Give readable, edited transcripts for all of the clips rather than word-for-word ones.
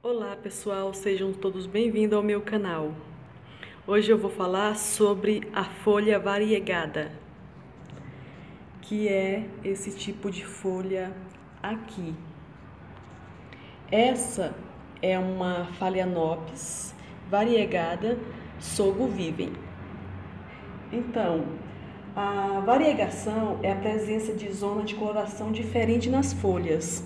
Olá pessoal, sejam todos bem-vindos ao meu canal. Hoje eu vou falar sobre a folha variegada, que é esse tipo de folha aqui. Essa é uma Phalaenopsis variegada Sogo Vivem. Então, a variegação é a presença de zona de coloração diferente nas folhas.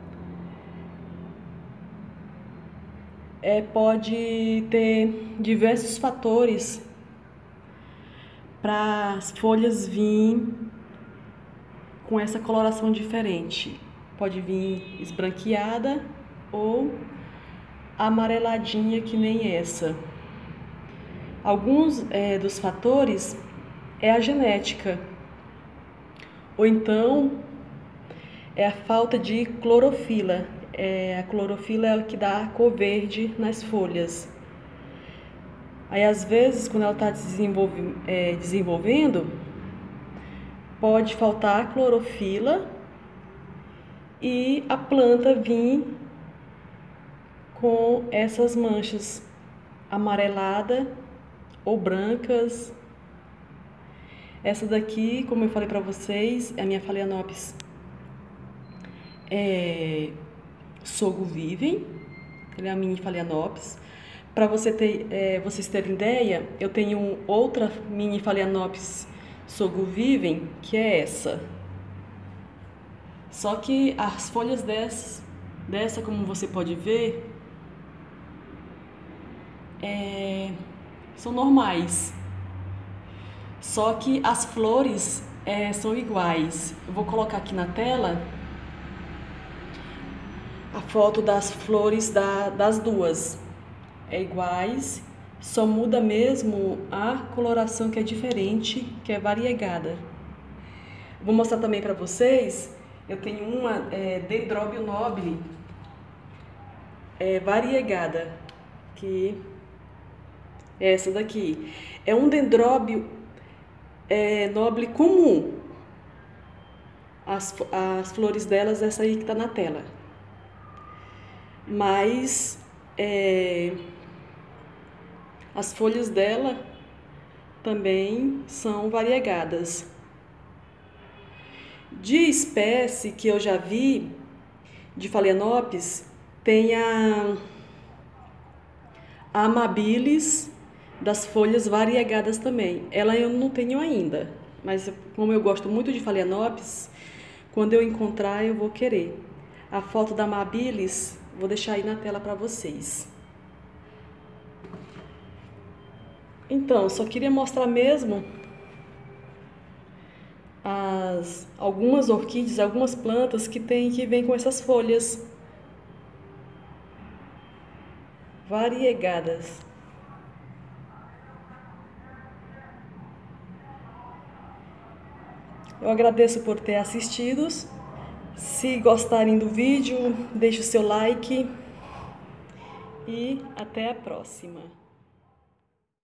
Pode ter diversos fatores para as folhas vir com essa coloração diferente. Pode vir esbranquiada ou amareladinha, que nem essa. Alguns dos fatores é a genética, ou então é a falta de clorofila. A clorofila é o que dá a cor verde nas folhas. Aí, às vezes, quando ela está desenvolvendo, pode faltar clorofila e a planta vir com essas manchas amareladas ou brancas. Essa daqui, como eu falei para vocês, é a minha Phalaenopsis Sogo Vivem. Ela é a mini Phalaenopsis. Para vocês terem ideia, eu tenho outra mini Phalaenopsis Sogo Vivem, que é essa. Só que as folhas dessa, como você pode ver, são normais. Só que as flores são iguais. Eu vou colocar aqui na tela a foto das flores das duas. Iguais, só muda mesmo a coloração, que é diferente, que é variegada. Vou mostrar também para vocês. Eu tenho uma Dendrobium nobile variegada, que é essa daqui. É um Dendróbio nobile comum. As flores delas, essa aí que está na tela. Mas as folhas dela também são variegadas. De espécie que eu já vi de Phalaenopsis, tem a amabilis das folhas variegadas também. Ela eu não tenho ainda, mas como eu gosto muito de Phalaenopsis, quando eu encontrar eu vou querer. A foto da amabilis vou deixar aí na tela para vocês. Então, só queria mostrar mesmo algumas orquídeas, algumas plantas que vêm com essas folhas variegadas. Eu agradeço por ter assistido. Se gostarem do vídeo, deixe o seu like e até a próxima.